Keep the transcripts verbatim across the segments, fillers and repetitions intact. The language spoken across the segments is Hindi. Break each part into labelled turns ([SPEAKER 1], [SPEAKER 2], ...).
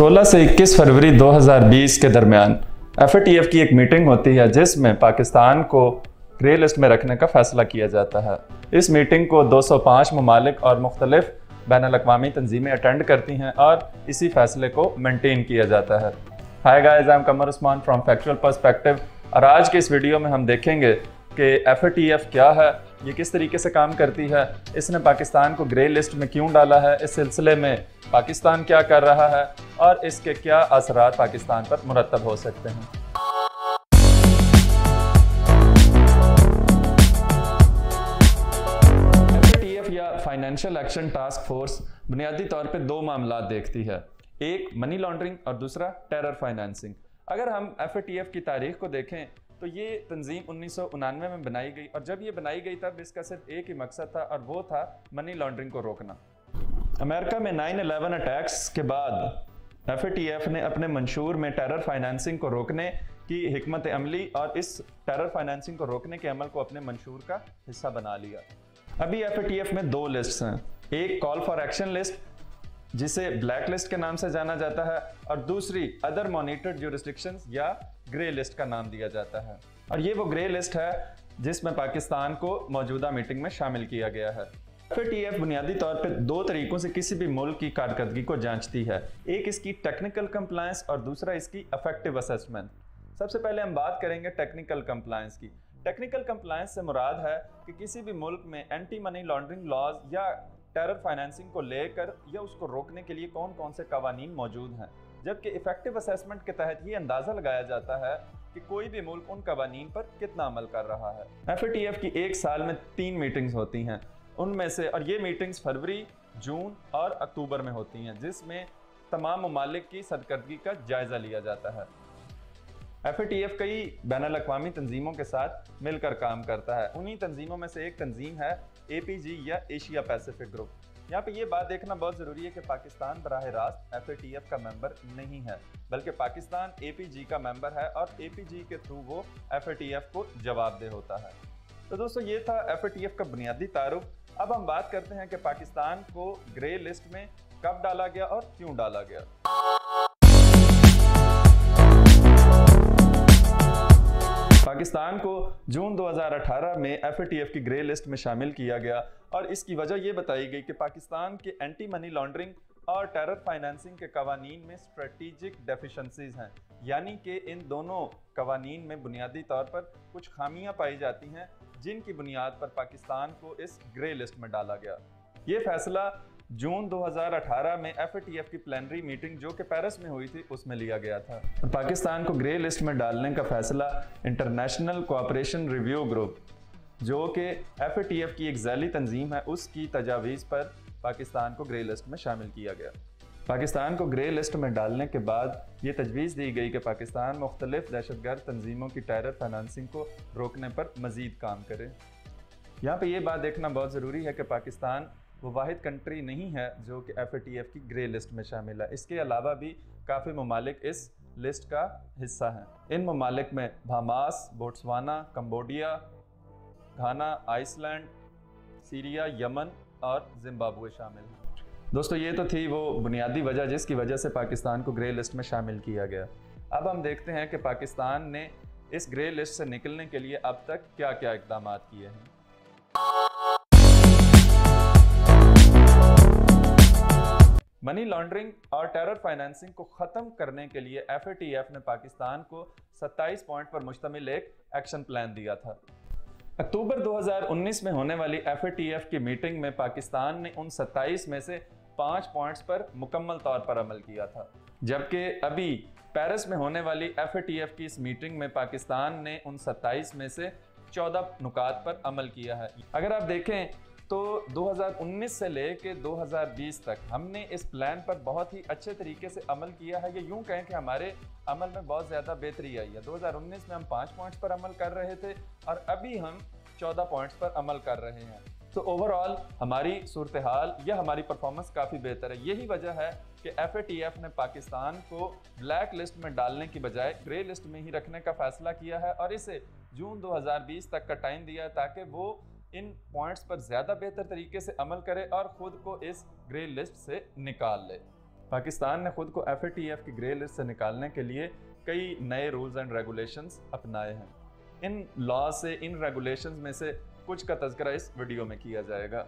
[SPEAKER 1] सोलह से इक्कीस फरवरी दो हज़ार बीस के दरमियान एफ ए टी एफ की एक मीटिंग होती है जिसमें पाकिस्तान को ग्रे लिस्ट में रखने का फैसला किया जाता है। इस मीटिंग को दो सौ पाँच ममालिक और मुख्तलिफ बैनुल-अक़वामी तंजीमें अटेंड करती हैं और इसी फैसले को मेंटेन किया जाता है। Hi guys, I am Qamar Usman from factual perspective और आज के इस वीडियो में हम देखेंगे कि एफ ए टी एफ क्या है, ये किस तरीके से काम करती है, इसने पाकिस्तान को ग्रे लिस्ट में क्यों डाला है, इस सिलसिले में पाकिस्तान क्या कर रहा है और इसके क्या असरात पाकिस्तान पर मुरतब हो सकते हैं। एफ ए टी एफ या फाइनेंशियल एक्शन टास्क फोर्स बुनियादी तौर पे दो मामला देखती है, एक मनी लॉन्ड्रिंग और दूसरा टेरर फाइनेंसिंग। अगर हम एफ ए टी एफ की तारीख को देखें तो ये तंजीम उन्नीस सौ उनानवे में बनाई गई और जब ये बनाई गई तब इसका सिर्फ एक ही मकसद था और वो था मनी लॉन्ड्रिंग को रोकना। अमेरिका में नाइन इलेवन अटैक्स के बाद एफ ए टी एफ ने अपने मंशूर में टेरर फाइनेंसिंग को रोकने की हिकमत अमली और इस टेरर फाइनेंसिंग को रोकने के अमल को अपने मंशूर का हिस्सा बना लिया। अभी एफ ए टी एफ में दो लिस्ट्स हैं, एक कॉल फॉर एक्शन लिस्ट जिसे ब्लैक लिस्ट के नाम से जाना जाता है और दूसरी अदर मॉनिटर्ड ज्यूरिसडिक्शंस या ग्रे लिस्ट का नाम दिया जाता है। और ये वो ग्रे लिस्ट है जिसमें पाकिस्तान को मौजूदा मीटिंग में शामिल किया गया है। एफ ए टी एफ बुनियादी तौर पर दो तरीकों से किसी भी मुल्क की कारकर्दगी को जांचती है, एक इसकी टेक्निकल कंप्लायंस और दूसरा इसकी इफेक्टिव असेसमेंट। सबसे पहले हम बात करेंगे टेक्निकल कंप्लायंस की। टेक्निकल कंप्लायंस से मुराद है कि किसी भी मुल्क में एंटी मनी लॉन्ड्रिंग लॉज या टेरर फाइनेंसिंग को लेकर या उसको रोकने के लिए कौन कौन से कवानीन मौजूद हैं, जबकि इफेक्टिव असेसमेंट के तहत ये अंदाजा लगाया जाता है कि कोई भी मुल्क उन कवानीन पर कितना अमल कर रहा है। एफ ए टी एफ की एक साल में तीन मीटिंग्स होती हैं, उनमें से और ये मीटिंग्स फरवरी, जून और अक्टूबर में होती हैं, जिसमें तमाम ममालिक की सरकर्दगी का जायजा लिया जाता है। एफ ए टी एफ कई बैनुल-अक़वामी तंजीमों के साथ मिलकर काम करता है। उन्हीं तंजीमों में से एक तंजीम है ए पी जी या एशिया पैसिफिक ग्रुप। यहाँ पे ये बात देखना बहुत ज़रूरी है कि पाकिस्तान बराह रास्त एफ ए टी एफ का मेंबर नहीं है, बल्कि पाकिस्तान ए पी जी का मेंबर है और ए पी जी के थ्रू वो एफ ए टी एफ को जवाबदेह होता है। तो दोस्तों, ये था एफ ए टी एफ का बुनियादी तारुफ। अब हम बात करते हैं कि पाकिस्तान को ग्रे लिस्ट में कब डाला गया और क्यों डाला गया। पाकिस्तान को जून दो हज़ार अठारह में एफ ए टी एफ की ग्रे लिस्ट में शामिल किया गया और इसकी वजह यह बताई गई कि पाकिस्तान के एंटी मनी लॉन्ड्रिंग और टेरर फाइनेंसिंग के कवानीन में स्ट्रेटेजिक डेफिशिएंसीज हैं, यानी कि इन दोनों कवानीन में बुनियादी तौर पर कुछ खामियां पाई जाती हैं जिनकी बुनियाद पर पाकिस्तान को इस ग्रे लिस्ट में डाला गया। ये फैसला जून दो हज़ार अठारह में एफ ए टी एफ की प्लेनरी मीटिंग जो कि पेरिस में हुई थी उसमें लिया गया था। पाकिस्तान को ग्रे लिस्ट में डालने का फैसला इंटरनेशनल कोऑपरेशन रिव्यू ग्रुप, जो कि एफ ए टी एफ की एक ज़ैली तंजीम है, उसकी तजावीज़ पर पाकिस्तान को ग्रे लिस्ट में शामिल किया गया। पाकिस्तान को ग्रे लिस्ट में डालने के बाद ये तजवीज़ दी गई कि पाकिस्तान मुख्तलिफ दहशतगर्द तंजीमों की टेरर फाइनेंसिंग को रोकने पर मज़ीद काम करे। यहाँ पर यह बात देखना बहुत ज़रूरी है कि पाकिस्तान वो वाहिद कंट्री नहीं है जो कि एफ ए टी एफ की ग्रे लिस्ट में शामिल है। इसके अलावा भी काफ़ी ममालिक इस लिस्ट का हिस्सा हैं। इन ममालिक में Bahamas, Botswana, Cambodia, Ghana, Iceland, Syria, Yemen और जिम्बाब्वे शामिल हैं। दोस्तों, ये तो थी वो बुनियादी वजह जिसकी वजह से पाकिस्तान को ग्रे लिस्ट में शामिल किया गया। अब हम देखते हैं कि पाकिस्तान ने इस ग्रे लिस्ट से निकलने के लिए अब तक क्या क्या इक़दाम किए हैं। मनी लॉन्ड्रिंग और टेरर फाइनेंसिंग को ख़त्म करने के लिए एफ ए टी एफ ने पाकिस्तान को सत्ताईस पॉइंट पर मुश्तमिल एक एक्शन प्लान दिया था। अक्टूबर दो हज़ार उन्नीस में होने वाली एफ ए टी एफ की मीटिंग में पाकिस्तान ने उन सत्ताईस में से पाँच पॉइंट्स पर मुकम्मल तौर पर अमल किया था, जबकि अभी पेरिस में होने वाली एफ ए टी एफ की इस मीटिंग में पाकिस्तान ने उन सत्ताईस में से चौदह नुकात पर अमल किया है। अगर आप देखें तो दो हज़ार उन्नीस से लेके दो हज़ार बीस तक हमने इस प्लान पर बहुत ही अच्छे तरीके से अमल किया है। ये यूं कहें कि हमारे अमल में बहुत ज़्यादा बेहतरी आई है। दो हज़ार उन्नीस में हम पाँच पॉइंट्स पर अमल कर रहे थे और अभी हम चौदह पॉइंट्स पर अमल कर रहे हैं। तो ओवरऑल हमारी सूरत हाल या हमारी परफॉर्मेंस काफ़ी बेहतर है। यही वजह है कि एफ ए टी एफ ने पाकिस्तान को ब्लैक लिस्ट में डालने की बजाय ग्रे लिस्ट में ही रखने का फैसला किया है और इसे जून दो हज़ार बीस तक का टाइम दिया है ताकि वो इन पॉइंट्स पर ज़्यादा बेहतर तरीके से अमल करे और ख़ुद को इस ग्रे लिस्ट से निकाल ले। पाकिस्तान ने खुद को एफ ए टी एफ की ग्रे लिस्ट से निकालने के लिए कई नए रूल्स एंड रेगुलेशंस अपनाए हैं। इन लॉ से, इन रेगुलेशंस में से कुछ का तज़किरा इस वीडियो में किया जाएगा।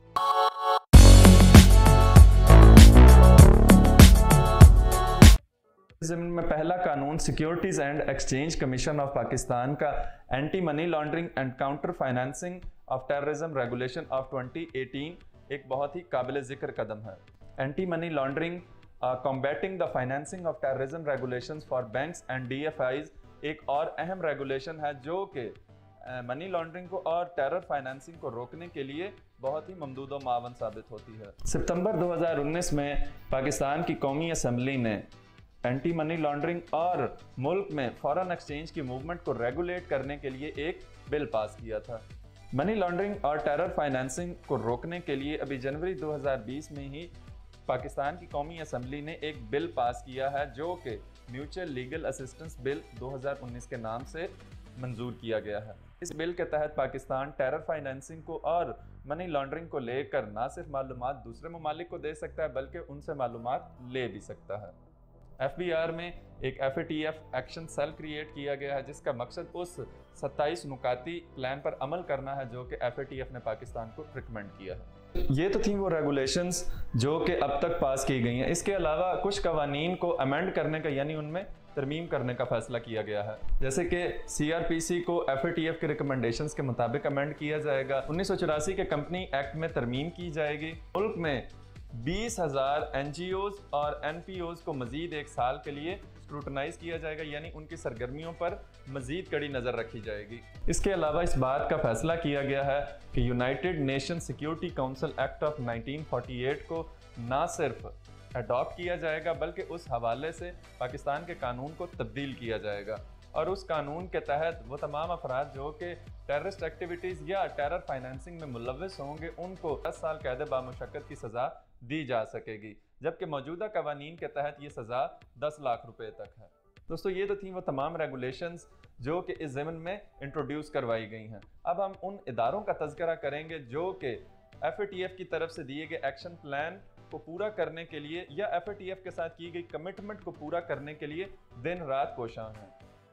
[SPEAKER 1] ज़मीन में पहला कानून securities and exchange commission of Pakistan का anti money laundering and counter financing of terrorism regulation of twenty eighteen एक बहुत ही काबिल जिक्र कदम है। Anti money laundering combating the financing of terrorism regulations for banks and D F Is एक और अहम रेगुलेशन है जो कि मनी लॉन्ड्रिंग को और टेरर फाइनेंसिंग को रोकने के लिए बहुत ही ममदूद व मावन साबित होती है। सितंबर दो हज़ार उन्नीस में पाकिस्तान की कौमी असम्बली ने एंटी मनी लॉन्ड्रिंग और मुल्क में फॉरेन एक्सचेंज की मूवमेंट को रेगुलेट करने के लिए एक बिल पास किया था। मनी लॉन्ड्रिंग और टेरर फाइनेंसिंग को रोकने के लिए अभी जनवरी दो हज़ार बीस में ही पाकिस्तान की कौमी असम्बली ने एक बिल पास किया है जो कि म्यूचुअल लीगल असिस्टेंस बिल दो हज़ार उन्नीस के नाम से मंजूर किया गया है। इस बिल के तहत पाकिस्तान टेरर फाइनेंसिंग को और मनी लॉन्ड्रिंग को लेकर ना सिर्फ मालूमात दूसरे ममालिक को दे सकता है बल्कि उनसे मालूमात ले भी सकता है। एफ बी आर में एक F A T F action cell create किया गया है जिसका मकसद उस सत्ताईस नुकाती प्लान पर अमल करना है जो कि एफ ए टी एफ ने पाकिस्तान को रिकमेंड किया है। ये तो थी वो रेगुलेशंस जो कि अब तक पास की गई हैं। इसके अलावा कुछ कवानीन को अमेंड करने का यानी उनमें तरमीम करने का फैसला किया गया है, जैसे कि सी आर पी सी को एफ ए टी एफ के रिकमेंडेशंस के मुताबिक अमेंड किया जाएगा। उन्नीस सौ चौरासी के कंपनी एक्ट में तरमीम की जाएगी। मुल्क में बीस हज़ार एन जी ओज़ और एन पी ओज़ को मजीद एक साल के लिए स्क्रूटनाइज किया जाएगा यानी उनकी सरगर्मियों पर मजीद कड़ी नज़र रखी जाएगी। इसके अलावा इस बात का फैसला किया गया है कि United Nation Security Council Act of nineteen forty eight को ना सिर्फ अडॉप्ट किया जाएगा बल्कि उस हवाले से पाकिस्तान के कानून को तब्दील किया जाएगा और उस कानून के तहत वो तमाम अफराद जो कि टेररिस्ट एक्टिविटीज़ या टेरर फाइनेंसिंग में मुलव्वस होंगे उनको दस साल कैद बामुशक्कत की सज़ा दी जा सकेगी, जबकि मौजूदा कवानीन के तहत ये सज़ा दस लाख रुपए तक है। दोस्तों ये तो थी वो तमाम रेगुलेशंस जो कि इस ज़मीन में इंट्रोड्यूस करवाई गई हैं। अब हम उन इदारों का तज़किरा करेंगे जो कि एफ ए टी एफ की तरफ से दिए गए एक्शन प्लान को पूरा करने के लिए या एफ ए टी एफ के साथ की गई कमिटमेंट को पूरा करने के लिए दिन रात कोशां हैं।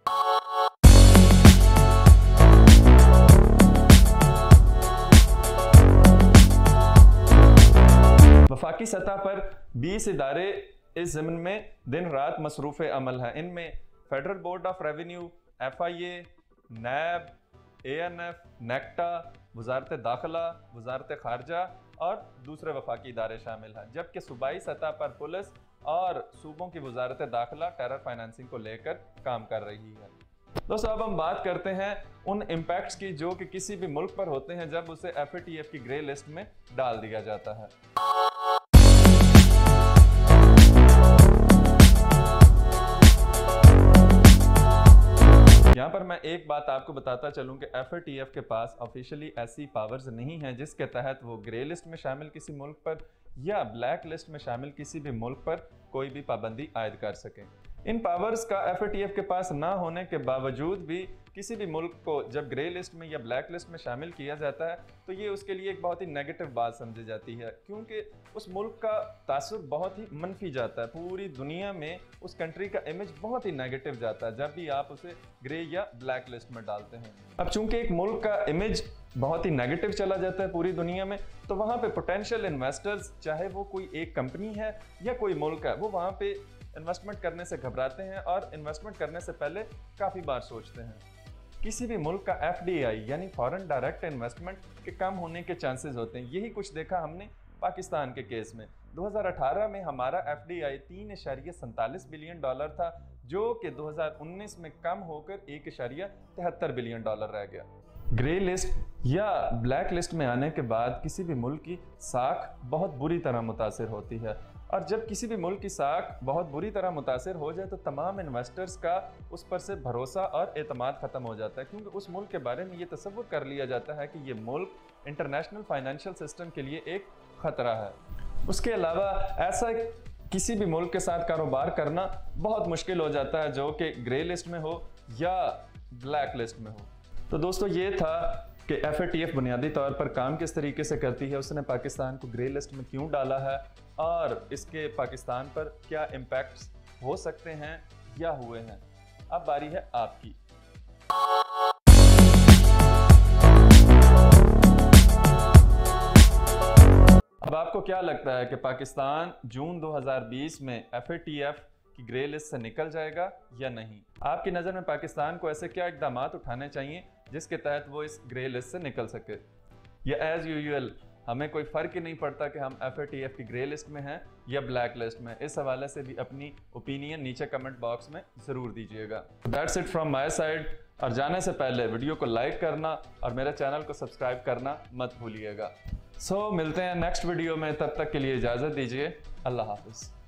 [SPEAKER 1] वफाकी सतह पर बीस इदारे इस ज़मीन में दिन रात मसरूफ़ अमल हैं। इनमें Federal Board of Revenue, F I A, NAB, A N F, NACTA, वजारत दाखिला, वजारत खारजा और दूसरे वफाकी इदारे शामिल हैं, जबकि सूबाई सतह पर पुलिस और सूबों की वजारत दाखिला टेरर फाइनेंसिंग को लेकर काम कर रही है। दोस्तों अब हम बात करते हैं उन इम्पैक्ट्स की जो कि किसी भी मुल्क पर होते हैं जब उसे एफ ए टी एफ की ग्रे लिस्ट में डाल दिया जाता है। यहाँ पर मैं एक बात आपको बताता चलूँ कि एफ ए टी एफ के पास ऑफिशियली ऐसी पावर्स नहीं हैं जिसके तहत वो ग्रे लिस्ट में शामिल किसी मुल्क पर या ब्लैक लिस्ट में शामिल किसी भी मुल्क पर कोई भी पाबंदी आयद कर सकें। इन पावर्स का एफ ए टी एफ के पास ना होने के बावजूद भी किसी भी मुल्क को जब ग्रे लिस्ट में या ब्लैक लिस्ट में शामिल किया जाता है तो ये उसके लिए एक बहुत ही नेगेटिव बात समझी जाती है, क्योंकि उस मुल्क का तासुर बहुत ही मनफी जाता है। पूरी दुनिया में उस कंट्री का इमेज बहुत ही नेगेटिव जाता है जब भी आप उसे ग्रे या ब्लैक लिस्ट में डालते हैं। अब चूंकि एक मुल्क का इमेज बहुत ही नेगेटिव चला जाता है पूरी दुनिया में, तो वहाँ पे पोटेंशियल इन्वेस्टर्स, चाहे वो कोई एक कंपनी है या कोई मुल्क है, वो वहाँ पे इन्वेस्टमेंट करने से घबराते हैं और इन्वेस्टमेंट करने से पहले काफ़ी बार सोचते हैं। किसी भी मुल्क का एफ डी आई यानी फॉरेन डायरेक्ट इन्वेस्टमेंट के कम होने के चांसेस होते हैं। यही कुछ देखा हमने पाकिस्तान के केस में। दो हज़ार अठारह में हमारा एफ डी आई तीन इशारिया सैंतालीस बिलियन डॉलर था जो कि दो हज़ार उन्नीस में कम होकर एक इशारिया तिहत्तर बिलियन डॉलर रह गया। ग्रे लिस्ट या ब्लैक लिस्ट में आने के बाद किसी भी मुल्क की साख बहुत बुरी तरह मुतासिर होती है, और जब किसी भी मुल्क की साख बहुत बुरी तरह मुतासिर हो जाए तो तमाम इन्वेस्टर्स का उस पर से भरोसा और एतमाद ख़त्म हो जाता है, क्योंकि उस मुल्क के बारे में ये तसव्वुर कर लिया जाता है कि ये मुल्क इंटरनेशनल फाइनेंशियल सिस्टम के लिए एक ख़तरा है। उसके अलावा ऐसा किसी भी मुल्क के साथ कारोबार करना बहुत मुश्किल हो जाता है जो कि ग्रे लिस्ट में हो या ब्लैक लिस्ट में हो। तो दोस्तों ये था कि एफ ए टी एफ बुनियादी तौर पर काम किस तरीके से करती है, उसने पाकिस्तान को ग्रे लिस्ट में क्यों डाला है और इसके पाकिस्तान पर क्या इम्पैक्ट्स हो सकते हैं या हुए हैं। अब बारी है आपकी। अब आपको क्या लगता है कि पाकिस्तान जून दो हज़ार बीस में एफ ए टी एफ की ग्रे लिस्ट से निकल जाएगा या नहीं? आपकी नज़र में पाकिस्तान को ऐसे क्या इकदाम उठाने चाहिए जिसके तहत वो इस ग्रे लिस्ट से निकल सके? या एज यूजुअल हमें कोई फ़र्क ही नहीं पड़ता कि हम एफ ए टी एफ की ग्रे लिस्ट में हैं या ब्लैक लिस्ट में? इस हवाले से भी अपनी ओपिनियन नीचे कमेंट बॉक्स में ज़रूर दीजिएगा। That's it from my side. और जाने से पहले वीडियो को लाइक करना और मेरे चैनल को सब्सक्राइब करना मत भूलिएगा। सो so, मिलते हैं नेक्स्ट वीडियो में, तब तक के लिए इजाज़त दीजिए। अल्लाह हाफिज़।